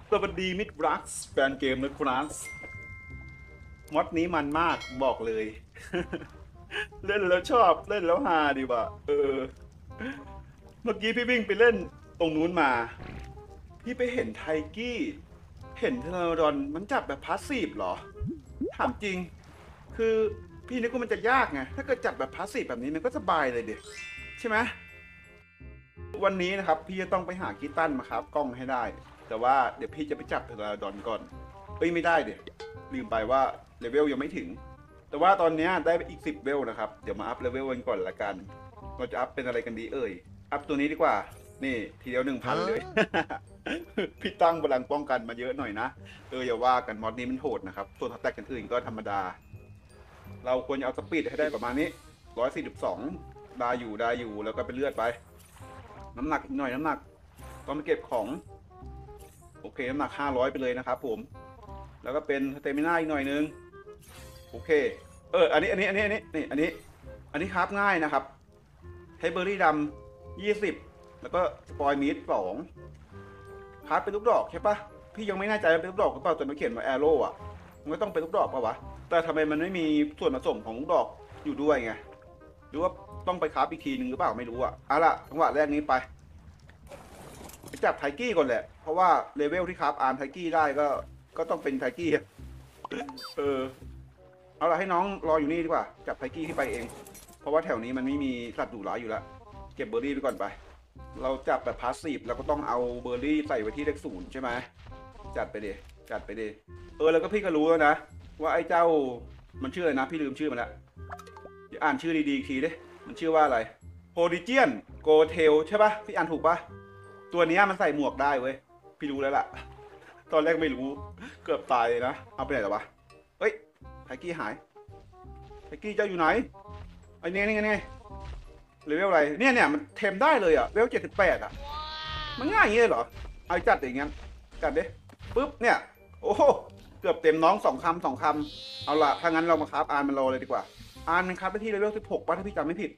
สวัสดีมิตรรักแฟนเกมนะครับมอดนี้มันมากบอกเลย เล่นแล้วชอบเล่นแล้วฮาดีว่ะเมื่อกี้พี่วิ่งไปเล่นตรงนู้นมาพี่ไปเห็นไทกี้เห็นเทอร์รอนมันจับแบบพาสซีฟเหรอถามจริงคือพี่นึกว่ามันจะยากไงถ้าเกิดจับแบบพาสซีฟแบบนี้มันก็สบายเลยเด็กใช่ไหมวันนี้นะครับพี่จะต้องไปหากีตันมาครับกล้องให้ได้แต่ว่าเดี๋ยวพี่จะไปจับเทอร์รอนก่อนไม่ได้เดี๋ยวลืมไปว่าเลเวลยังไม่ถึง แต่ว่าตอนนี้ได้ไปอีก10เวลนะครับเดี๋ยวมาอัพเลเวลกันก่อนละกันเราจะอัพเป็นอะไรกันดีเอ่ยอัพตัวนี้ดีกว่านี่ทีเดียว1,000เลย พี่ตั้งพลังป้องกันมาเยอะหน่อยนะอย่าว่ากันมอดนี้มันโหดนะครับส่วนทักแตกกันอื่นก็ธรรมดาเราควรจะเอาสปีดให้ได้ประมาณนี้142ได้อยู่แล้วก็เป็นเลือดไปน้ำหนักอีกหน่อยน้ำหนักต้องไปเก็บของโอเคน้ำหนัก500ไปเลยนะครับผมแล้วก็เป็นสเตมิน่าอีกหน่อยนึงโอเคอันนี้ครับง่ายนะครับใช้เบอร์รี่ดำ20แล้วก็สปอยมีด2ครับเป็นลูกดอกใช่ปะพี่ยังไม่แน่ใจว่าเป็นลูกดอกหรือเปล่าแต่มันเขียนว่าแอโร่อะมันก็ต้องเป็นลูกดอกป่ะวะแต่ทำไมมันไม่มีส่วนผสมของลูกดอกอยู่ด้วยไงหรือว่าต้องไปคราฟอีกทีนึงหรือเปล่าไม่รู้อะล่ะจังหวะแรกนี้ไปจับไทกี้ก่อนแหละเพราะว่าเลเวลที่คราฟอาร์มไทกี้ได้ก็ต้องเป็นไทกี้เอาละให้น้องรออยู่นี่ดีกว่าจับไทกี้ที่ไปเองเพราะว่าแถวนี้มันไม่มีสัตว์ดุร้ายอยู่แล้วเก็บเบอร์รี่ไปก่อนไปเราจับแบบพาสซีฟเราก็ต้องเอาเบอร์รี่ใส่ไว้ที่เลข0ใช่ไหมจัดไปดิแล้วก็พี่ก็รู้แล้วนะว่าไอ้เจ้ามันชื่ออะไรนะพี่ลืมชื่อมันแล้วเดี๋ยวอ่านชื่อดีๆอีกทีดิมันชื่อว่าอะไรโฮดิเจียนโกเทลใช่ปะพี่อ่านถูกปะตัวนี้มันใส่หมวกได้เว้ยพี่รู้แล้วล่ะตอนแรกไม่รู้เกือบตายเลยนะเอาไปไหนแล้ววะเฮ้ยไทกี้หายไทกี้เจ้าอยู่ไหนไอ้นี่เลเวลอะไรเนี่ยมันเทมได้เลยอะเลเวล78อะมันง่ายอย่างนี้เลยเหรอเอาจัดอย่างงั้นจัดดิปุ๊บเนี่ยโอ้เกือบเต็มน้อง2 คำเอาละถ้างั้นเรามาคราฟอาร์มันรอเลยดีกว่าอาร์มันคราฟไปที่เลเวล16ป่ะถ้าพี่จำไม่ผิด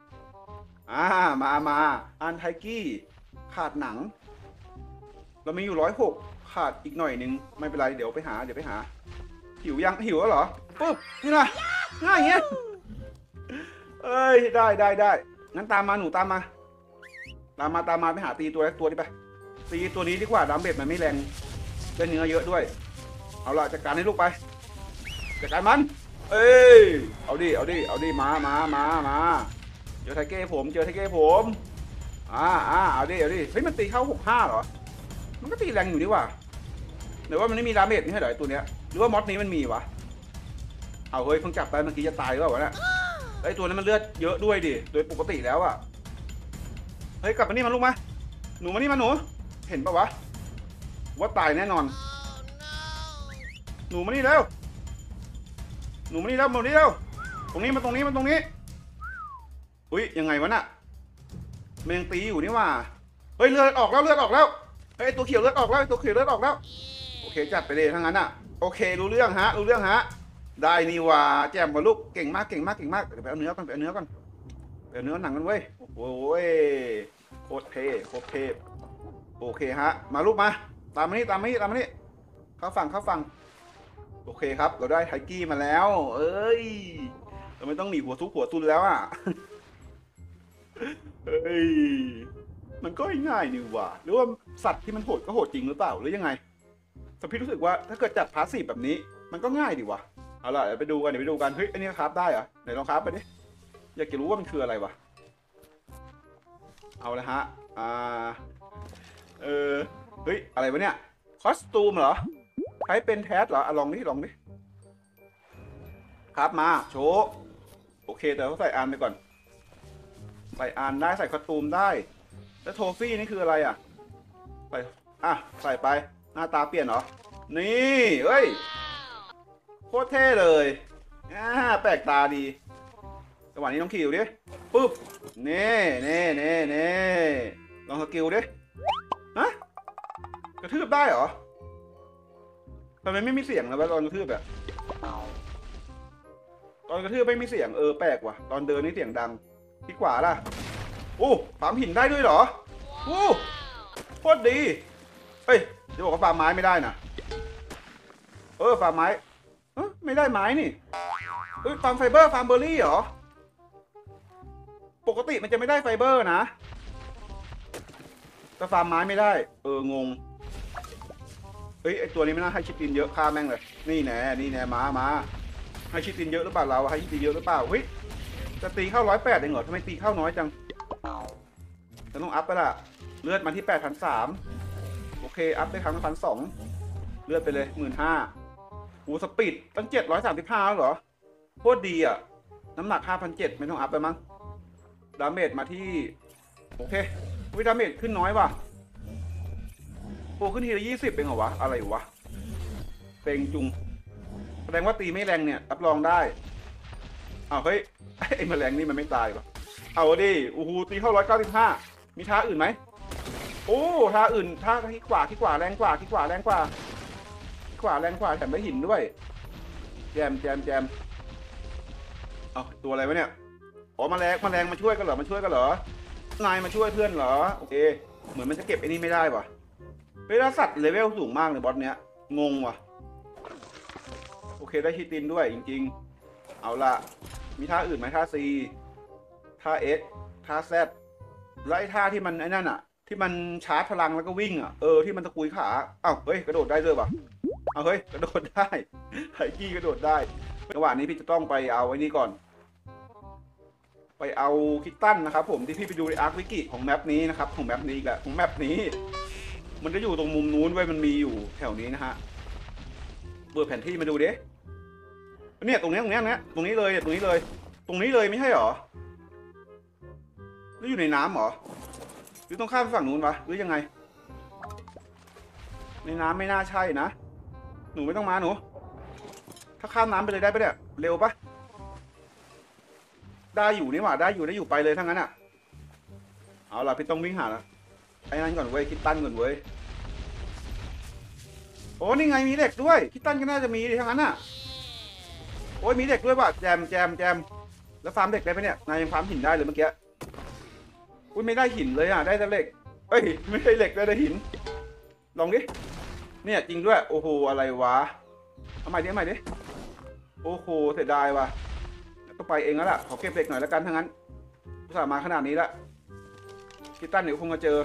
มาอาร์ไทกี้ขาดหนังเรามีอยู่106ขาดอีกหน่อยนึงไม่เป็นไรเดี๋ยวไปหาหิวยังหิวแล้วเหรอปุ๊บนี่นะง่ายอย่างเงี้ยได้งั้นตามมาหนูตามมาไปหาตีตัวนี้ไปตีตัวนี้ดีกว่าดาเมจมันไม่แรงได้เนื้อเยอะด้วยเอาละจัดการให้ลูกไปจัดการมันเอาดิมาเจอไทเก้ผมเอาดิเฮ้ยมันตีเข้า65เหรอมันก็ตีแรงอยู่นี่ว่ะหรือว่ามันไม่มีดาเมจนี่ให้เหรอตัวเนี้ยหรือว่ามอสนี้มันมีวะเอาเฮ้ยเพิ่งจับไปเมื่อกี้จะตายหรือเปล่าวะเนี่ยไอตัวนั้นมันเลือดเยอะด้วยดิโดยปกติแล้วอะเฮ้ยกลับมานี่มาลูกมาหนูมานี่มาหนูเห็นปะวะว่าตายแน่นอนหนูมานี่แล้วตรงนี้มาตรงนี้อุ้ยยังไงวะน่ะมันยังตีอยู่นี่ว่าเฮ้ยเลือดออกแล้วเฮ้ยตัวเขียวเลือดออกแล้วโอเคจัดไปเลยทั้งนั้นอะโอเครู้เรื่องฮะได้นี่ว่าแจ่มกว่าลูกเก่งมากเดี๋ยวไปเอาเนื้อก่อนไปเอาเนื้อหนังกันเว้ยโอ้โหโคตรเท่โอเคฮะมาลูกมาตามมานี่เข้าฝั่งโอเคครับเราได้ไทกี้มาแล้วเราไม่ต้องหนีหัวทุกหัวตุนแล้วอ่ะมันก็ง่ายนี่ว่าหรือว่าสัตว์ที่มันโหดก็โหดจริงหรือเปล่าหรือยังไงแต่พี่รู้สึกว่าถ้าเกิดจัดพาสซีฟแบบนี้มันก็ง่ายดีว่ะเอาล่ะเดี๋ยวไปดูกันเฮ้ยอันนี้คราฟได้เหรอไหนลองคราฟไปดิอยากจะรู้ว่ามันคืออะไรวะเอาเลยฮะเฮ้ยอะไรวะเนี่ยคอสตูมเหรอใช้เป็นแทสเหรอลองดิครับมาโชว์โอเคแต่ต้องใส่อานไปก่อนใส่อานได้ใส่คอสตูมได้แล้วโทฟี่นี่คืออะไรอ่ะใส่ไปหน้าตาเปลี่ยนเหรอนี่เฮ้ยโคตรเท่เลยแปลกตาดีจังหวะนี้ต้องคิวดิปุ๊บนี่ลองสกิลดิฮะกระทืบได้เหรอทำไมไม่มีเสียงนะวะตอนกระทืบแบบตอนกระทืบไม่มีเสียงแปลกว่ะตอนเดินนี่เสียงดังที่ขวาล่ะฟาร์มหินได้ด้วยเหรอโคตรดีเฮ้ยจะบอกว่าฟาร์มไม้ไม่ได้นะฟาร์มไม้ไม่ได้ไม้นี่ฟาร์มไฟเบอร์ฟาร์มเบอร์รี่เหรอปกติมันจะไม่ได้ไฟเบอร์นะแต่ฟาร์มไม้ไม่ได้งงไอตัวนี้ไม่น่าให้ชิปตินเยอะฆ่าแม่งเลยนี่แน่มาให้ชิปตินเยอะหรือเปล่าเราให้ชิปตินเยอะหรือเปล่าเฮ้ยจะตีเข้า108เองเหรอทำไมตีเข้าน้อยจังจะต้องอัพไปละเลือดมาที่8,300โอเคอัพได้ครั้งละ1,200เลือดไปเลย15,000สปีดตั้ง735แล้วเหรอโคตรดีอ่ะน้ำหนัก5,700ไม่ต้องอัพไปมั้งดาเมจมาที่โอเคดาเมจขึ้นน้อยว่ะขึ้นทีละ20เป็นเหรอวะอะไรวะเป็นจุงแสดงว่าตีไม่แรงเนี่ยรับรองได้เฮ้ยไอ้แมลงนี่มันไม่ตายหรอเอาดิตีเข้า195มีท่าอื่นไหมท่าอื่นท่าขี้ขวาแรงกว่าแรงกว่าแต่ไม่หินด้วยแจมตัวอะไรวะเนี่ยแมลงมาช่วยกันเหรอนายมาช่วยเพื่อนเหรอโอเคเหมือนมันจะเก็บไอ้นี่ไม่ได้ว่ะเป็นสัตว์เลเวลสูงมากเลยบอสเนี้ยงงว่ะโอเคได้ชิตินด้วยจริงๆเอาละมีท่าอื่นไหมท่า C ท่า S ท่า Z แล้วไอ้ท่าที่มันไอ้นั่นอ่ะที่มันชาร์จพลังแล้วก็วิ่งอ่ะที่มันตะกุยขาเฮ้ยกระโดดได้ด้วยป่ะเฮ้ยกระโดดได้ไฮกี้กระโดดได้จังหวะนี้พี่จะต้องไปเอาไอ้นี่ก่อนไปเอาคิตตันนะครับผมที่พี่ไปดูในอาร์ควิกิของแมปนี้นะครับของแมปนี้อีกแหละของแมปนี้มันจะอยู่ตรงมุมนู้นไว้มันมีอยู่แถวนี้นะฮะเปิดแผนที่มาดูดิเนี่ยตรงนี้เลยตรงนี้เลยไม่ใช่หรอหรืออยู่ในน้ำหรอหรือต้องข้ามฝั่งนู้นวะหรือยังไงในน้ำไม่น่าใช่นะหนูไม่ต้องมาหนูถ้าข้ามน้ำไปเลยได้ปะเนี่ยเร็วปะได้อยู่นี่หว่าได้อยู่ไปเลยทั้งนั้นอ่ะเอาล่ะพี่ต้องวิ่งหาแล้วไอ้นั่นก่อนเว้ยคิดตั้นก่อนเว้ยนี่ไงมีเด็กด้วยคิดตั้นก็น่าจะมีทั้งนั้นอ่ะมีเด็กด้วยว่ะแจมแล้วฟาร์มเด็กได้ไหมเนี่ยนายยังฟาร์มหินได้เลยเมื่อกี้ไม่ได้หินเลยอ่ะได้แต่เหล็กไม่ใช่เหล็กได้แต่หินลองดิเนี่ยจริงด้วยโอ้โหอะไรวะเอาใหม่ดิโอ้โหเสียดายว่ะต้องไปเองแล้วล่ะขอเก็บเหล็กหน่อยแล้วกันทั้งนั้นอุตส่าห์มาขนาดนี้ละคิดตั้นเดี๋ยวคงมาเจอ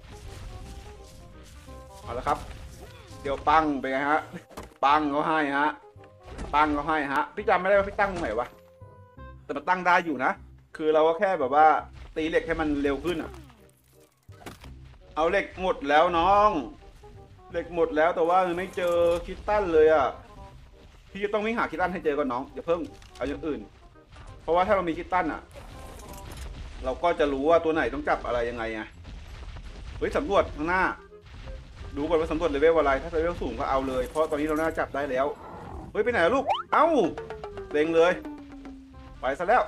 เอาละครับเดี๋ยวปังไปไงฮะปังเขาให้ฮะพี่จำไม่ได้ว่าพี่ตั้งตรงไหนวะแต่มันตั้งได้อยู่นะคือเราก็แค่แบบว่าตีเหล็กให้มันเร็วขึ้นอ่ะเอาเหล็กหมดแล้วน้องเหล็กหมดแล้วแต่ว่าไม่เจอคิตตันเลยอ่ะพี่จะต้องวิ่งหาคิตตันให้เจอก่อนน้องอย่าเพิ่งเอาอย่างอื่นเพราะว่าถ้าเรามีคิตตันอ่ะเราก็จะรู้ว่าตัวไหนต้องจับอะไรยังไงไงสำรวจข้างหน้าดูก่อนว่าสำรวจเลเวลอะไรถ้าเลเวลสูงก็เอาเลยเพราะตอนนี้เราน่าจับได้แล้วไปไหนลูกเล็งเลยไปซะแล้ว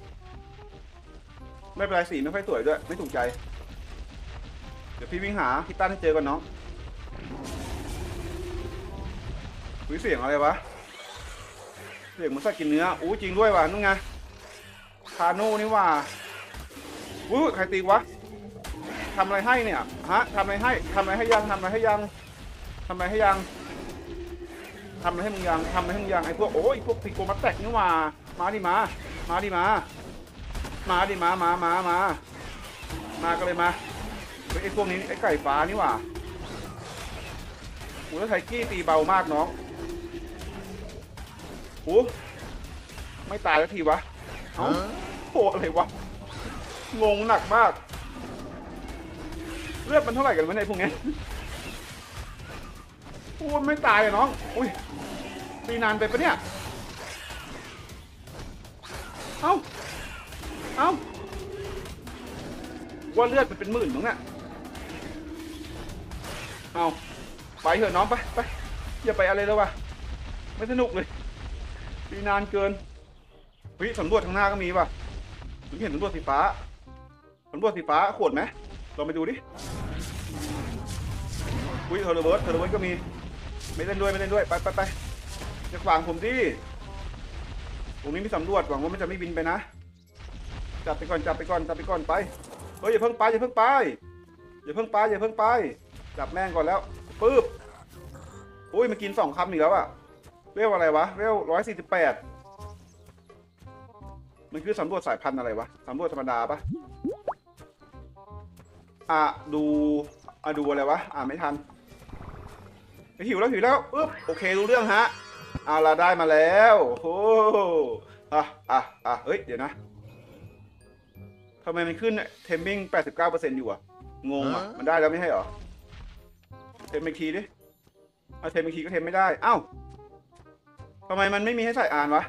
ไม่เป็นไรสีไม่ค่อยสวยด้วยไม่ถูกใจเดี๋ยวพี่วิ่งหาคิตตันให้เจอก่อนน้องเสียงอะไรวะเสียงมันสัตว์กินเนื้อจริงด้วยว่ะนู่นไงคาโน่นี่ว่าใครตีวะทำอะไรให้เนี่ยฮะทำอะไรให้ยังไอ้พวกพวกตีโกมัตแตกนี่ว่ามาดิมาก็เลยมาไอ้พวกนี้ไอ้ไก่ฟ้านี่ว่าแล้วไทกี้ตีเบามากน้องไม่ตายสักทีวะอะไรวะงงหนักมากเลือดมันเท่าไหร่กันวะในพวกนี้ไม่ตายเลยน้องตีนานไปปะเนี่ยว่าเลือดมันเป็นหมื่นมั้งเนี่ยไปเถอะน้องไปอย่าไปอะไรแล้ววะไม่สนุกเลยตีนานเกินสำรวจทางหน้าก็มีป่ะถึงเห็นสำรวจสีฟ้าขวดไหมลองไปดูดิเทอร์เบิร์ดก็มีไม่เล่นด้วยไปจะขวางผมดิตรงนี้มีสำรวจหวังว่ามันจะไม่บินไปนะจับไปก่อนไปอย่าเพิ่งไปจับแม่งก่อนแล้วปึ๊บอุ้ยมันกิน2 คำอีกแล้วอะเวลอะไรวะเวล148มันคือสำรวจสายพันธุ์อะไรวะสำรวจธรรมดาปะดูดูอะไรวะไม่ทันหิวแล้วปึ๊บโอเครู้เรื่องฮะเอาละได้มาแล้วโอ้เฮ้ยเดี๋ยวนะทำไมมันขึ้นเทมมิ่ง 89% อยู่อะงงอะมันได้แล้วไม่ใช่เหรอเทมอีกทีดิเทมอีกทีก็เทมไม่ได้เอ้าทำไมมันไม่มีให้ใส่อ่านวะ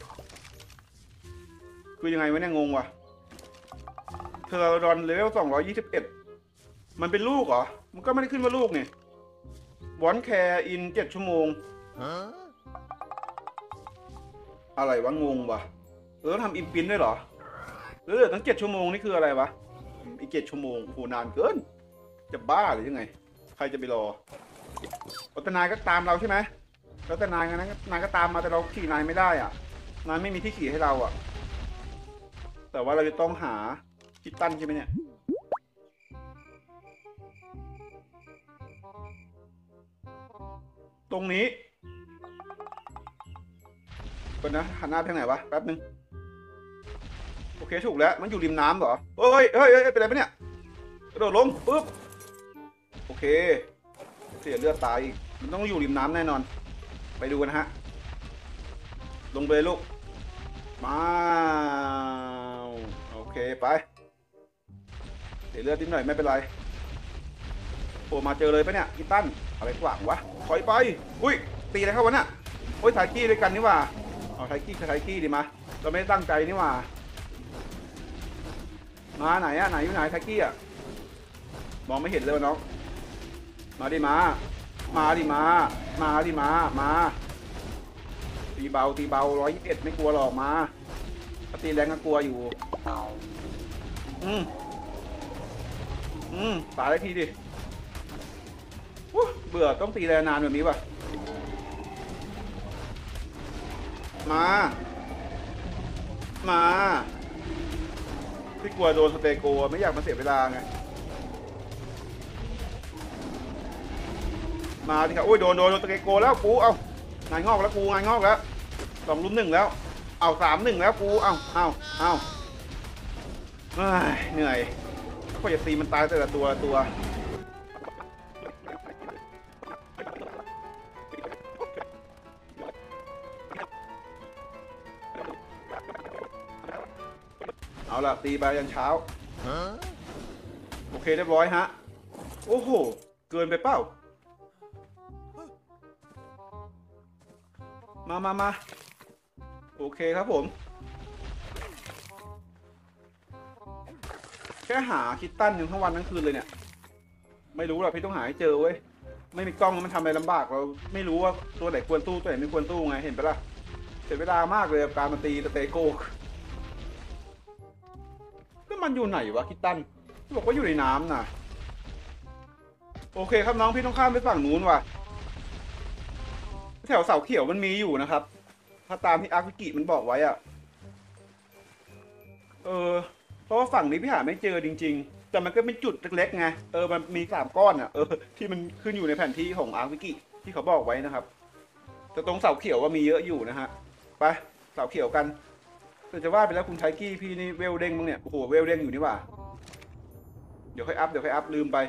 คือยังไงวะเนี่ยงงวะเทอร์รอนเลเวล221มันเป็นลูกเหรอมันก็ไม่ได้ขึ้นว่าลูกนี่วอนแคร์อิน7 ชั่วโมงอะไรวะงงวะต้องทำอินปินด้วยเหรอเหลือตั้ง7 ชั่วโมงนี่คืออะไรวะอีก7 ชั่วโมงโหนานเกินจะบ้าหรือยังไงใครจะไปรอแต่นายก็ตามเราใช่ไหมแล้วแต่นายก็ตามมาแต่เราขี่นายไม่ได้อ่ะนายไม่มีที่ขี่ให้เราอ่ะแต่ว่าเราจะต้องหาคิตตันใช่ไหมเนี่ยตรงนี้ก่อนนะหันหน้าไปทางไหนวะแป๊บนึงโอเคถูกแล้วมันอยู่ริมน้ำเหรอเฮ้ยเป็นไรปะเนี่ยกระโดดลงปึ๊บโอเคเสียเลือดตายอีกมันต้องอยู่ริมน้ำแน่นอนไปดูกันฮะลงไปลูกมาโอเคไปเสียเลือดนิดหน่อยไม่เป็นไรโผล่มาเจอเลยปะเนี่ยคิตตันอะไรขวางวะถอยไปอุ้ยตีอะไรเข้าวะเนี่ยโอ้ยไทกี้ด้วยกันนี่ว่าเอาไทกี้ดีมาเราไม่ได้ตั้งใจนี่ว่ามาไหนอะไหนอยู่ไหนไทกี้อะมองไม่เห็นเลยวะน้องมาดิมาดิมาตีเบา121ไม่กลัวหรอกมาถ้าตีแรงก็กลัวอยู่ตายได้ทีดิเบื่อต้องตีแรงนานแบบนี้ว่ะมาพี่กลัวโดนสเตโกไม่อยากมาเสียเวลาไงมาดิครับโอ้ยโดนสเตโกแล้วกูเอางานงอกแล้วกูงานงอกแล้ว2-1แล้วเอา3-1แล้วกูเอาเหนื่อยก็จะตีมันตายแต่ละตัวเอาล่ะตีไปยันเช้าโอเคเรียบร้อยฮะโอ้โหเกินไปเปล่ามาโอเคครับผมแค่หาคิตตันอยู่ทั้งวันทั้งคืนเลยเนี่ยไม่รู้หรอกพี่ต้องหาให้เจอเว้ยไม่มีกล้องมันทำอะไรลำบากเราไม่รู้ว่าตัวไหนควรตู้ตัวไหนไม่ควรตู้ไงเห็นปะล่ะเสียเวลามากเลยการมาตีสเตโก้แล้วมันอยู่ไหนวะคิตตันบอกว่าอยู่ในน้ำน่ะโอเคครับน้องพี่ต้องข้ามไปฝั่งนู้นว่ะแถวเสาเขียวมันมีอยู่นะครับถ้าตามที่อาร์คิกิมันบอกไว้อะเพราะว่าฝั่งนี้พี่หาไม่เจอจริงๆแต่มันก็เป็นจุดเล็กๆไงมันมี3 ก้อนอะที่มันขึ้นอยู่ในแผนที่ของอาร์คิกิที่เขาบอกไว้นะครับแต่ตรงเสาเขียวว่ามีเยอะอยู่นะฮะไปเสาเขียวกันแต่จะว่าไปแล้วคุณไทกี้พี่นี่เวลเด้งมั้งเนี่ยโอ้โหเวลเด้งอยู่นี่ว่าเดี๋ยวค่อยอัพลืมไป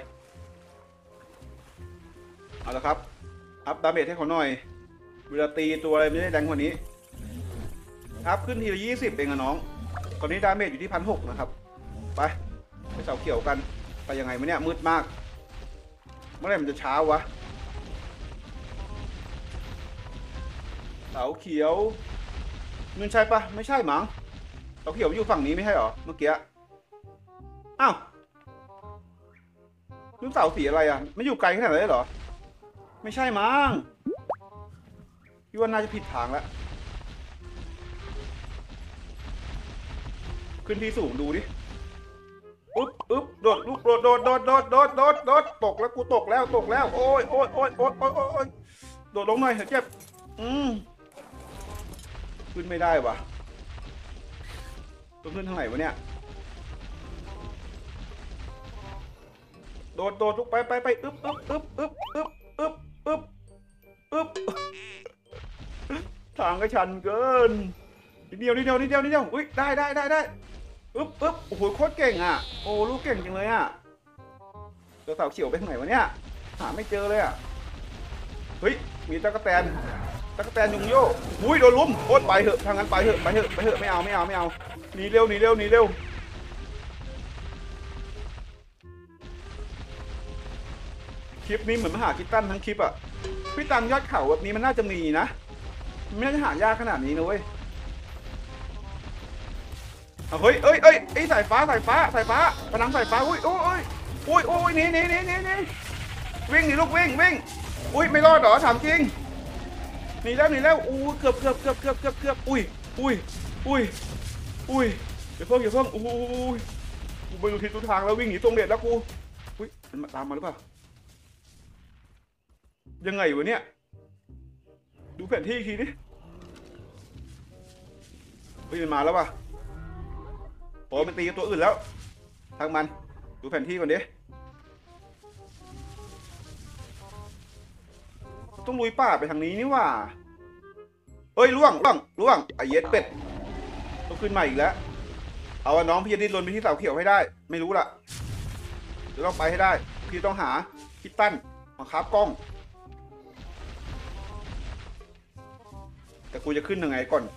เอาละครับอัพดาเมจให้เขาหน่อยเวลาตีตัวอะไรไม่ได้แรงกว่านี้อัพขึ้นทีละ20เองอะน้องตอนนี้ดาเมจอยู่ที่1,600นะครับไปเสาเขียวกันไปยังไงวะเนี่ยมืดมากเมื่อไหร่มันจะเช้าวะเสาเขียวนั่นใช่ปะไม่ใช่มั้งเสาเขียวอยู่ฝั่งนี้ไม่ใช่หรอเมื่อกี้อ้าวลูกเสาสีอะไรอ่ะไม่อยู่ไกลขนาดนั้นเลยเหรอไม่ใช่มั้งพี่ว่าน่าจะผิดทางแล้วขึ้นที่สูงดูดิอึ๊บโดดลูกโดดตกแล้วกูตกแล้วโอ้ยโดดลงหน่อยเจ็บขึ้นไม่ได้วะต้องขึ้นทางไหนวะเนี่ยโดดลูกไปอึ๊บอึ๊บอึ๊บอึ๊บทางก็ชันเกินนิดเดียวนิดเดียวนิดเดียวนิดเดียวอุ้ยได้อึ๊บอึ๊บโอ้โหโคตรเก่งอ่ะโอ้ลูกเก่งจังเลยอ่ะตัวเสาเขียวไปทางไหนวะเนี่ยหาไม่เจอเลยอ่ะเฮ้ยมีตะกั่วแตนยุงโย่อุ้ยโดนลุมโคตรไปเถอะทางนั้นไปเถอะไม่เอาหนีเร็วคลิปนี้เหมือนมหาคิตตันทั้งคลิปอ่ะพี่ตังยอดเขาแบบนี้มันน่าจะมีนะไม่น่าจะหายากขนาดนี้นะเว้ยเฮ้ยไอ้สายฟ้าพลังสายฟ้าอุ้ยนี่วิ่งหนีลูกวิ่งอุ้ยไม่รอดหรอถามจริงหนีแล้วอู้เกือบอุ้ยอย่าเพิ่งอู้กูไปดูทิศทางแล้ววิ่งหนีตรงเด็ดแล้วกูอุ้ยมันตามมาหรือเปล่ายังไงวะเนี่ยดูแผนที่อีกทีดิเฮ้ยมันมาแล้วว่ะโอ้มันตีกับตัวอื่นแล้วทางมันดูแผนที่ก่อนดิต้องลุยป่าไปทางนี้นี่ว่าเฮ้ยล่วงไอเย็ดเป็ดต้องขึ้นมาอีกแล้วเอาน้องพี่จะดิ้นรนไปที่เสาเขียวให้ได้ไม่รู้ล่ะเดี๋ยวต้องไปให้ได้พี่ต้องหาคิตตันมาคาบกล้องแต่กูจะขึ้นยังไงก่อน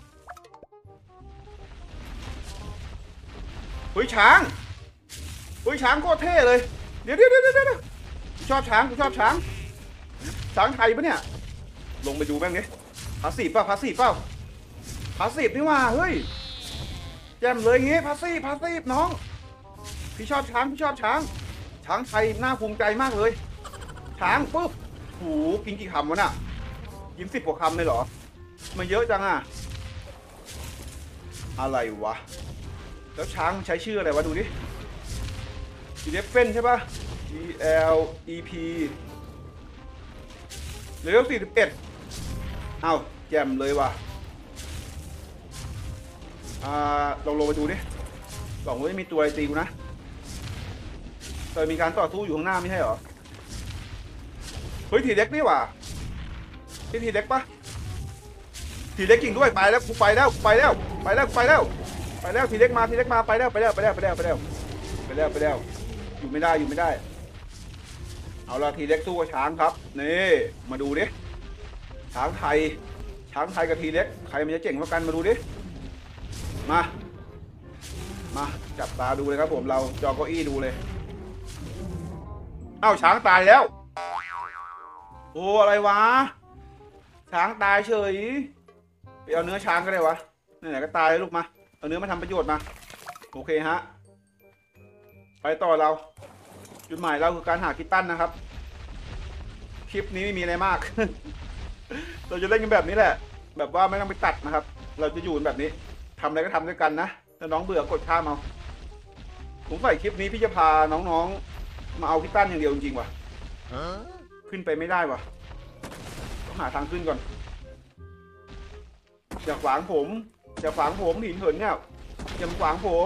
เฮ้ยช้างโคตรเท่เลยเดี๋ยวกูชอบช้างช้างไทยปะเนี่ยลงไปดูแม่งดิพาสซีฟเปล่าพาสซีฟนี่ว่าเฮ้ยแจ่มเลยงี้พาสซีฟน้องพี่ชอบช้างช้างไทยน่าภูมิใจมากเลยช้างปุ๊บโหกินกี่คำวะน่ะกิน10 กว่าคำเลยเหรอมันเยอะจังอะอะไรวะแล้วช้างใช้ชื่ออะไรวะดูดิอีเดฟเฟนใช่ปะ GLEP เลเวล41เอ้าแจมเลยว่ะลองลงไปดูดิหวังว่าไม่มีตัวอะไรตีกูนะแต่มีการต่อสู้อยู่ข้างหน้าไม่ใช่เหรอเฮ้ยทีเล็กนี่ว่ะทีเล็กปะทีเล็กจริงด้วยไปแล้วกูไปแล้วทีเล็กมาไปแล้วอยู่ไม่ได้เอาละทีเล็กสู้กับช้างครับนี่มาดูดิช้างไทยกับทีเล็กใครมันจะเจ๋งกว่ากันมาดูดิมาจับตาดูเลยครับผมเราจอเก้าอี้ดูเลยเอ้าช้างตายแล้วโอ้อะไรวะช้างตายเฉยไปเอาเนื้อช้างก็ได้วะไหนๆก็ตายแล้วลูกมาเอาเนื้อมาทำประโยชน์มาโอเคฮะไปต่อเราจุดหมายเราคือการหาคิตตันนะครับคลิปนี้ไม่มีอะไรมาก เราจะเล่นกันแบบนี้แหละแบบว่าไม่ต้องไปตัดนะครับเราจะอยู่แบบนี้ทำอะไรก็ทำด้วยกันนะถ้าน้องเบื่อกดข้ามเอาผมใส่คลิปนี้พี่จะพาน้องๆมาเอาคิตตันอย่างเดียวจริงๆว่ะขึ้นไปไม่ได้ว่ะต้องหาทางขึ้นก่อนอย่าขวางผมหินเหินเนี่ยอย่าขวางผม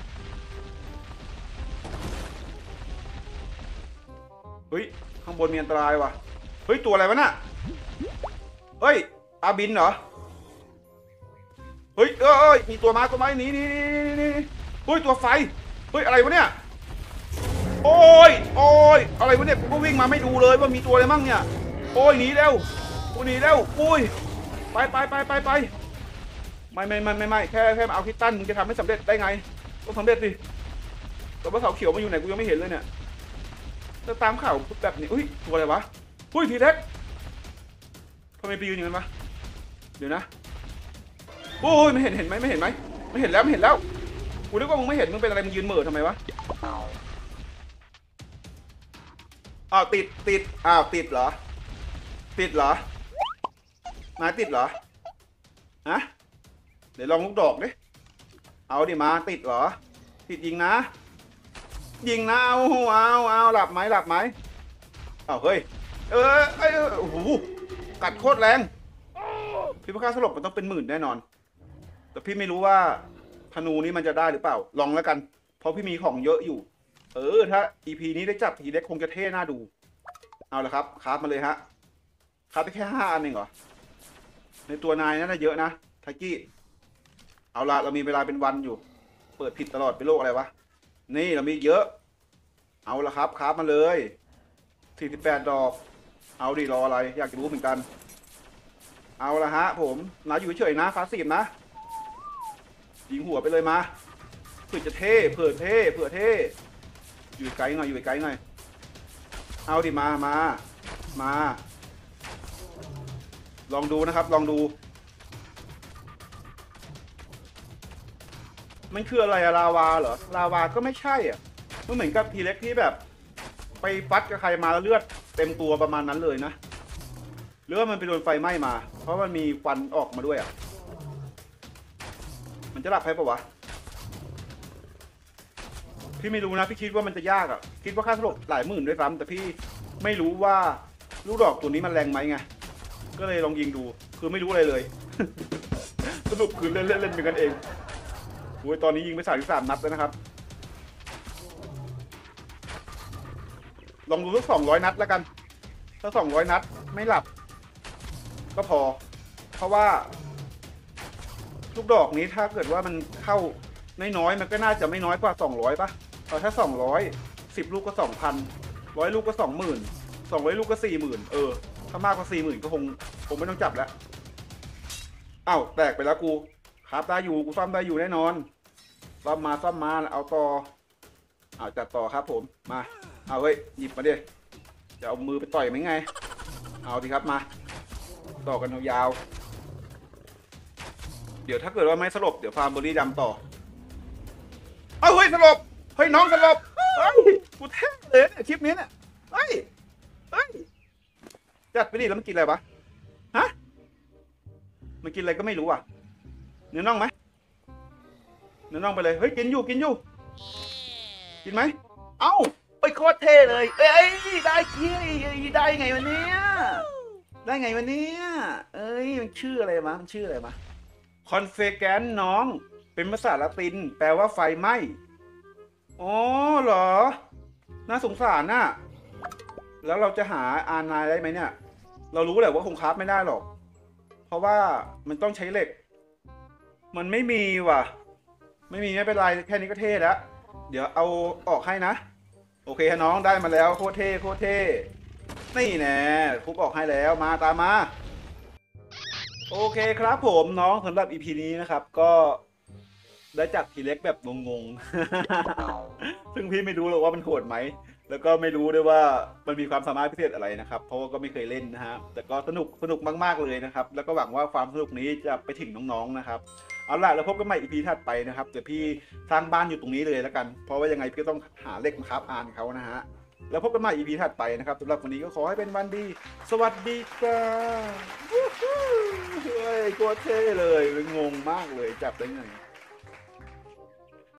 เฮ้ยข้างบนมีอันตรายว่ะเฮ้ยตัวอะไรวะน่ะเฮ้ยอาบินเหรอเฮ้ยมีตัวมาหนีเฮ้ยตัวไฟเฮ้ยอะไรวะเนี่ยโอ้ยอะไรวะเนี่ยกูก็วิ่งมาไม่ดูเลยว่ามีตัวอะไรมั่งเนี่ยโอ้ยหนีเร็วอุ้ยไปไม่แค่มาเอาคิตตันมึงจะทำให้สำเร็จได้ไงต้องสำเร็จสิแต่ว่าเสาเขียวมันอยู่ไหนกูยังไม่เห็นเลยเนี่ยจะตามข่าวแบบนี้อุ้ยตัวอะไรวะอุ้ยทีเล็กทำไมไปยืนอย่างนั้นวะเดี๋ยวนะโอ้ยไม่เห็นไหมไม่เห็นแล้วกูนึกว่ามึงไม่เห็นมึงเป็นอะไรมึงยืนเหม่อทำไมวะอ้าวติดอ้าวติดเหรอมาติดเหรอฮะเดี๋ยวลองลูกดอกดิเอาดิมาติดเหรอติดยิงนะเอาหลับไหมเอาเฮ้ยโอ้โหกัดโคตรแรงพี่ประกาศสลบมันต้องเป็น10,000แน่นอนแต่พี่ไม่รู้ว่าธนูนี้มันจะได้หรือเปล่าลองแล้วกันเพราะพี่มีของเยอะอยู่ถ้า EP นี้ได้จับทีเล็กคงจะเท่น่าดูเอาละครับคราฟมาเลยฮะคราฟไปแค่5 อันเองเหรอในตัวนายนั่นนะเยอะนะไทกี้เอาละเรามีเวลาเป็นวันอยู่เปิดผิดตลอดเป็นโรคอะไรวะนี่เรามีเยอะเอาละครับคราฟมาเลย48 ดอกเอาดิรออะไรอยากจะรู้เหมือนกันเอาละฮะผมนะอยู่เฉยๆนะฟ้าสีบนะยิงหัวไปเลยมาเผื่อจะเท่เผื่อเท่อยู่ไกลหน่อยอยู่ไกลหน่อยเอาดิมาลองดูนะครับลองดูมันคืออะไรอะลาวาเหรอลาวาก็ไม่ใช่อ่ะมันเหมือนกับทีเล็กที่แบบไปฟัดกับใครมาแล้วเลือดเต็มตัวประมาณนั้นเลยนะหรือว่ามันไปโดนไฟไหม้มาเพราะมันมีควันออกมาด้วยอ่ะมันจะหลับให้ปะวะพี่ไม่รู้นะพี่คิดว่ามันจะยากอ่ะคิดว่าค่าสลบหลายหมื่นด้วยซ้ำแต่พี่ไม่รู้ว่าลูกดอกตัวนี้มันแรงไหมไงก็เลยลองยิงดูคือไม่รู้อะไรเลย สรุปคือเล่นเป็นกันเองโอ้ยตอนนี้ยิงไป33 นัดแล้วนะครับลองดูสัก200 นัดแล้วกันถ้า200 นัดไม่หลับก็พอเพราะว่าลูกดอกนี้ถ้าเกิดว่ามันเข้าน้อยๆมันก็น่าจะไม่น้อยกว่า200ป่ะถ้า200 10 ลูกก็ 2,000 100 ลูกก็ 20,000 200 ลูกก็ 40,000ถ้ามากกว่า 40,000ก็คงไม่ต้องจับแล้วอ้าวแตกไปแล้วกูครับได้อยู่กูซ่อมได้อยู่แน่นอนซ่อมมาเอาต่อเอาจัดต่อครับผมมาเอาเฮ้ยหยิบมาดิจะเอามือไปต่อยไหมไงเอาดิครับมาต่อกันยาวๆเดี๋ยวถ้าเกิดว่าไม่สลบเดี๋ยวฟาร์มเบอร์รี่ดำต่อเอาเฮ้ยสลบเฮ้ยน้องสลบเฮ้ยกูแท้เลยคลิปนี้เนี่ยเฮ้ยจัดไปดิแล้วมันกินอะไรวะฮะมันกินอะไรก็ไม่รู้อ่ะเนื้อน่องไหมเนื้อน่องไปเลยเฮ้ยกินอยู่กินไหมเอ้าไปโคตรเท่เลยเอ้ยได้กี้ได้ไงวะเนี่ยได้ไงวะเนี่ยเอ้ยมันชื่ออะไรมาคอนเฟแกนน้องเป็นภาษาละตินแปลว่าไฟไหม้อ๋อเหรอน่าสงสารน่ะแล้วเราจะหาอานายได้ไหมเนี่ยเรารู้แหละว่าคงคราฟไม่ได้หรอกเพราะว่ามันต้องใช้เหล็กมันไม่มีว่ะไม่เป็นไรแค่นี้ก็เท่แล้วเดี๋ยวเอาออกให้นะโอเคน้องได้มาแล้วโคตรเท่นี่แน่คุบออกให้แล้วมาตามมาโอเคครับผมน้องสำหรับ EP นี้นะครับก็ได้จับทีเล็กแบบงงๆ ซึ่งพี่ไม่รู้หรอกว่ามันโหดไหมแล้วก็ไม่รู้ด้วยว่ามันมีความสามารถพิเศษอะไรนะครับเพราะว่าก็ไม่เคยเล่นนะฮะแต่ก็สนุกมากๆเลยนะครับแล้วก็หวังว่าความสนุกนี้จะไปถึงน้องๆนะครับเอาล่ะแล้วพบกันใหม่ EP ถัดไปนะครับเดี๋ยวพี่สร้างบ้านอยู่ตรงนี้เลยแล้วกันเพราะว่ายังไงพี่ก็ต้องหาเหล็กมาครับอ่านเขานะฮะแล้วพบกันใหม่ EP ถัดไปนะครับสำหรับวันนี้ก็ขอให้เป็นวันดีสวัสดีครับเฮ้ยโคตรเท่เลยงงมากเลยจับได้ไง